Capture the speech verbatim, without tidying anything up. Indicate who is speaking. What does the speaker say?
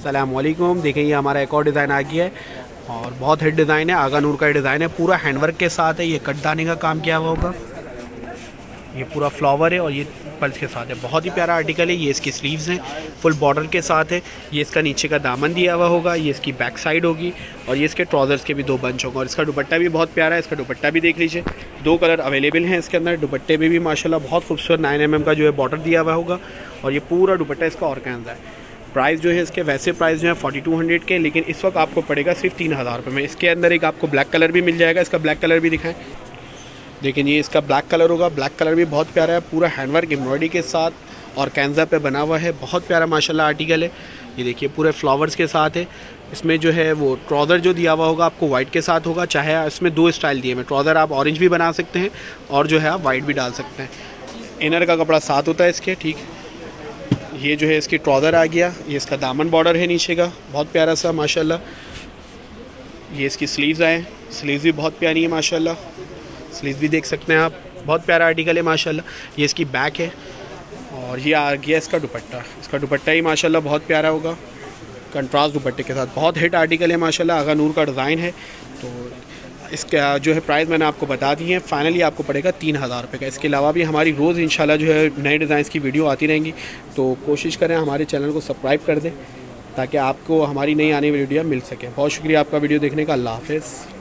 Speaker 1: अस्सलाम वालेकुम। देखें ये हमारा एक और डिज़ाइन आ गया है और बहुत हिट डिज़ाइन है, आगा नूर का डिज़ाइन है, पूरा हैंडवर्क के साथ है। ये कटदाने का काम किया हुआ होगा, ये पूरा फ्लावर है और ये पल्स के साथ है। बहुत ही प्यारा आर्टिकल है। ये इसकी स्लीव्स हैं, फुल बॉर्डर के साथ है। ये इसका नीचे का दामन दिया हुआ होगा, ये इसकी बैक साइड होगी और ये इसके ट्राउज़र्स के भी दो बंच होंगे। और इसका दुपट्टा भी बहुत प्यारा है, इसका दुपट्टा भी देख लीजिए। दो कलर अवेलेबल हैं इसके अंदर। दुपट्टे में भी माशाल्लाह बहुत खूबसूरत नाइन एम एम का जो है बॉर्डर दिया हुआ होगा और ये पूरा दुपट्टा इसका ऑर्गेन्जा है। प्राइस जो है इसके वैसे प्राइस जो है फोर्टी टू हंड्रेड के, लेकिन इस वक्त आपको पड़ेगा सिर्फ तीन हज़ार रुपये में। इसके अंदर एक आपको ब्लैक कलर भी मिल जाएगा। इसका ब्लैक कलर भी दिखाएं, लेकिन ये इसका ब्लैक कलर होगा। ब्लैक कलर भी बहुत प्यारा है, पूरा हैंडवर्क एम्ब्रॉयडरी के साथ और कैंजा पे बना हुआ है। बहुत प्यारा माशाल्लाह आर्टिकल है। ये देखिए पूरे फ्लावर्स के साथ है। इसमें जो है वो ट्राउज़र जो दिया हुआ होगा आपको वाइट के साथ होगा, चाहे इसमें दो स्टाइल दिए हैं। ट्राउज़र आप ऑरेंज भी बना सकते हैं और जो है आप वाइट भी डाल सकते हैं। इनर का कपड़ा साथ होता है इसके, ठीक। ये जो है इसकी ट्राउज़र आ गया, ये इसका दामन बॉर्डर है नीचे का, बहुत प्यारा सा माशाल्लाह। ये इसकी स्लीव्स आए, स्लीव्स भी बहुत प्यारी है माशाल्लाह। स्लीव्स भी देख सकते हैं आप, बहुत प्यारा आर्टिकल है माशाल्लाह। ये इसकी बैक है और ये आ गया इसका दुपट्टा। इसका दुपट्टा ही माशाल्लाह बहुत प्यारा होगा, कंट्रास्ट दुपट्टे के साथ। बहुत हिट आर्टिकल है माशाल्लाह, आगा नूर का डिज़ाइन है। तो इसका जो है प्राइस मैंने आपको बता दी है। फाइनली आपको पड़ेगा तीन हज़ार रुपये का। इसके अलावा भी हमारी रोज़ इंशाल्लाह जो है नए डिज़ाइंस की वीडियो आती रहेंगी, तो कोशिश करें हमारे चैनल को सब्सक्राइब कर दें ताकि आपको हमारी नई आने वाली वीडियो मिल सके। बहुत शुक्रिया आपका वीडियो देखने का। अल्लाह हाफ़िज़।